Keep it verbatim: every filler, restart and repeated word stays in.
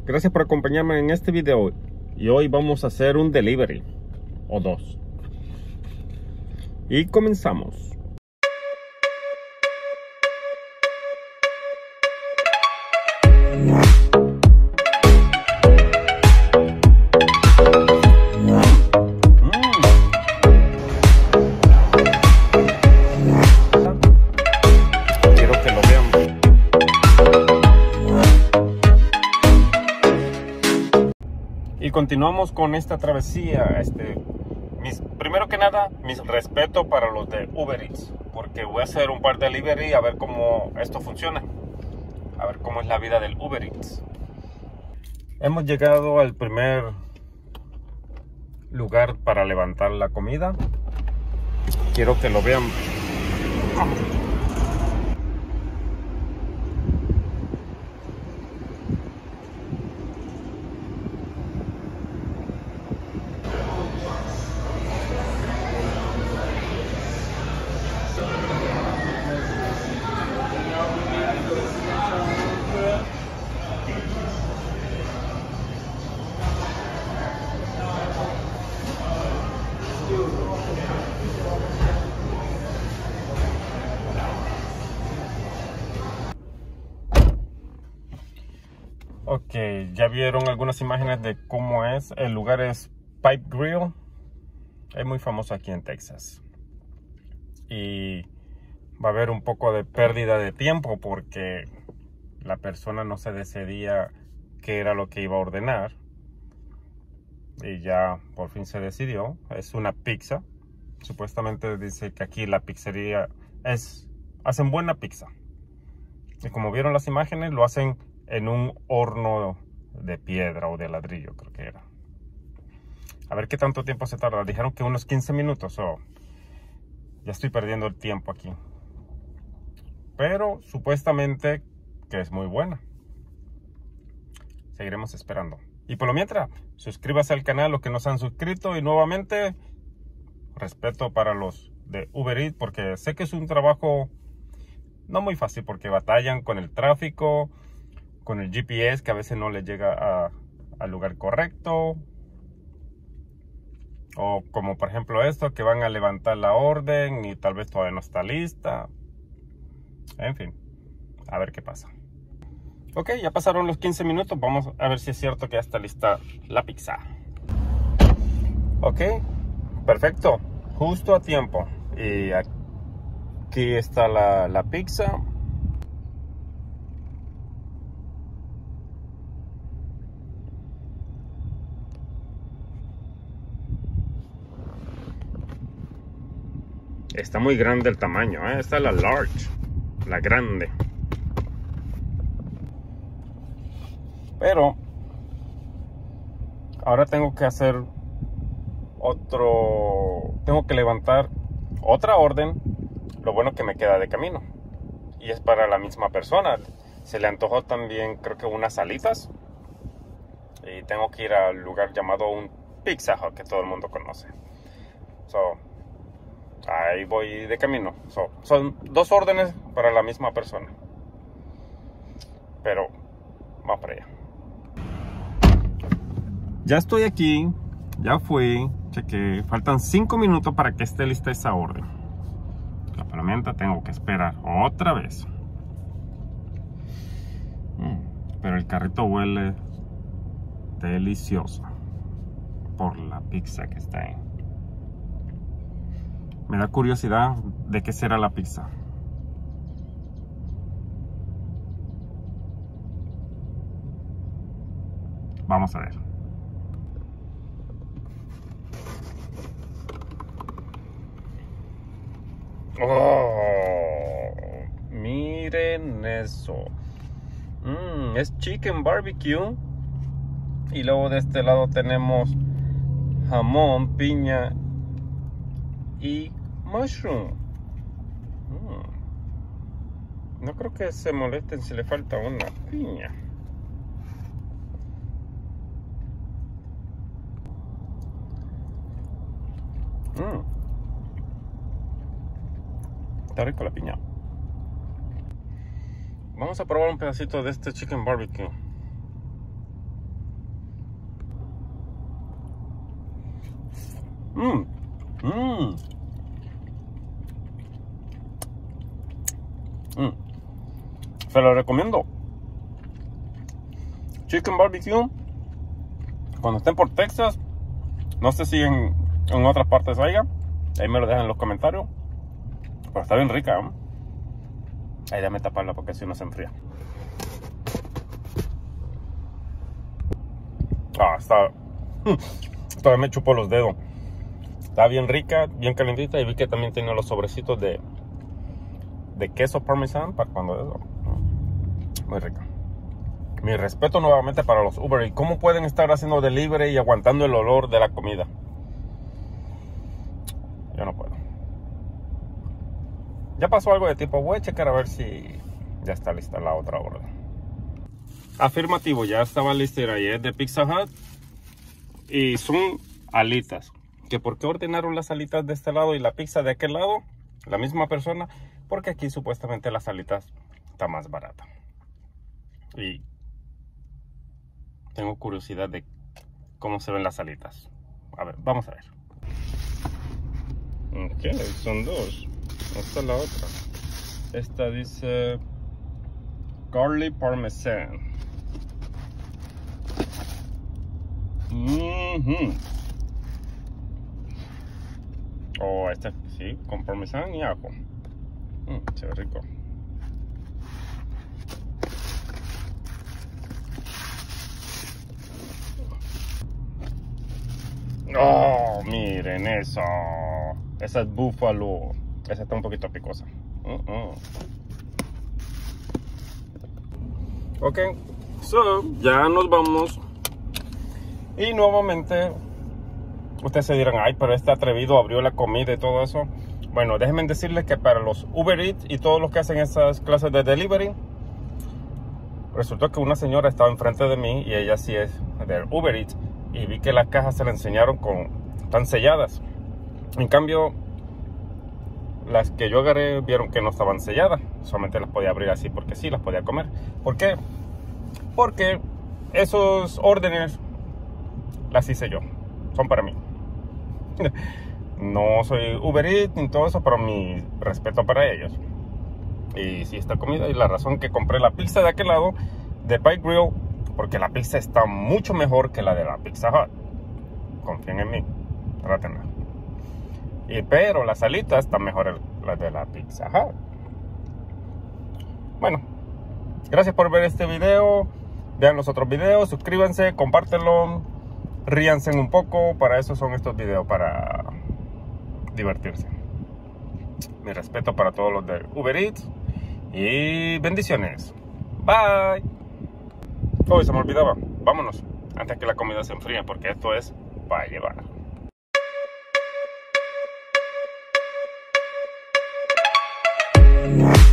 Gracias por acompañarme en este video. Y hoy vamos a hacer un delivery o dos. Y comenzamos. Y continuamos con esta travesía. Este, mis, primero que nada, mis respeto para los de Uber Eats, porque voy a hacer un par de delivery a ver cómo esto funciona, a ver cómo es la vida del Uber Eats. Hemos llegado al primer lugar para levantar la comida. Quiero que lo vean. Ok, ya vieron algunas imágenes de cómo es. El lugar es Pipe Grill. Es muy famoso aquí en Texas. Y va a haber un poco de pérdida de tiempo porque la persona no se decidía qué era lo que iba a ordenar. Y ya por fin se decidió. Es una pizza. Supuestamente dice que aquí la pizzería es... hacen buena pizza. Y como vieron las imágenes, lo hacen en un horno de piedra o de ladrillo, creo que era. A ver qué tanto tiempo se tarda. Dijeron que unos quince minutos. Oh, ya estoy perdiendo el tiempo aquí. Pero supuestamente que es muy buena. Seguiremos esperando. Y por lo mientras, suscríbase al canal los que no se han suscrito. Y nuevamente, respeto para los de Uber Eats, porque sé que es un trabajo no muy fácil, porque batallan con el tráfico, con el G P S que a veces no les llega a, al lugar correcto, o como por ejemplo esto, que van a levantar la orden y tal vez todavía no está lista. En fin, a ver qué pasa. Ok, ya pasaron los quince minutos. Vamos a ver si es cierto que ya está lista la pizza. Ok, perfecto, justo a tiempo. Y aquí está la, la pizza. Está muy grande el tamaño, ¿eh? Esta es la large, la grande. Pero ahora tengo que hacer otro, tengo que levantar otra orden. Lo bueno que me queda de camino y es para la misma persona. Se le antojó también, creo que unas alitas, y tengo que ir al lugar llamado un Pizza Hut que todo el mundo conoce. So, ahí voy de camino. So, son dos órdenes para la misma persona. Pero vamos para allá. Ya estoy aquí. Ya fui. Chequé. Faltan cinco minutos para que esté lista esa orden. La palomenta tengo que esperar otra vez. Mm, pero el carrito huele delicioso por la pizza que está ahí. Me da curiosidad de qué será la pizza. Vamos a ver. Oh, miren eso. Mm, es chicken barbecue. Y luego de este lado tenemos jamón, piña y mushroom. Mm. No creo que se molesten si le falta una piña. Mm. Está rico la piña. Vamos a probar un pedacito de este chicken barbecue. Mmm. Mmm. Mm. Se lo recomiendo. Chicken barbecue. Cuando estén por Texas, no sé si en, en otras partes haya, ahí me lo dejan en los comentarios. Pero está bien rica, ¿eh? Ahí déjame taparla porque si no se enfría. Ah, está. Todavía me chupó los dedos. Está bien rica, bien calentita. Y vi que también tiene los sobrecitos de de queso parmesano para cuando eso. Muy rica. Mi respeto nuevamente para los Uber Eats. ¿Cómo pueden estar haciendo delivery y aguantando el olor de la comida? Yo no puedo. Ya pasó algo de tipo, voy a checar a ver si ya está lista la otra orden. Afirmativo, ya estaba lista y es de Pizza Hut. Y son alitas. ¿Que por qué ordenaron las alitas de este lado y la pizza de aquel lado? La misma persona. Porque aquí supuestamente las alitas está más barata. Y tengo curiosidad de cómo se ven las alitas. A ver, vamos a ver. Ok, son dos. Esta es la otra. Esta dice Garlic Parmesan. Mm-hmm. Oh, esta sí, con parmesano y ajo. Mm, se ve rico. Oh, miren eso. Esa es búfalo. Esa está un poquito picosa. Uh -uh. Ok, so ya nos vamos. Y nuevamente ustedes se dirán, ay, pero este atrevido abrió la comida y todo eso. Bueno, déjenme decirles que para los Uber Eats y todos los que hacen esas clases de delivery, resultó que una señora estaba enfrente de mí y ella sí es de Uber Eats. Y vi que las cajas se le enseñaron con están selladas. En cambio, las que yo agarré vieron que no estaban selladas. Solamente las podía abrir así porque sí, las podía comer. ¿Por qué? Porque esos órdenes las hice yo. Son para mí. No soy Uber Eats ni todo eso, pero mi respeto para ellos. Y sí, esta comida. Y la razón que compré la pizza de aquel lado, de Pike Grill, porque la pizza está mucho mejor que la de la Pizza Hut. Confíen en mí. Trátenla. Y, pero las alitas están mejores las de la Pizza Hut. Bueno, gracias por ver este video. Vean los otros videos, suscríbanse, compártelo, ríanse un poco. Para eso son estos videos, para divertirse. Mi respeto para todos los de Uber Eats y bendiciones. Bye. Oh, se me olvidaba. Vámonos antes que la comida se enfríe, porque esto es para llevar.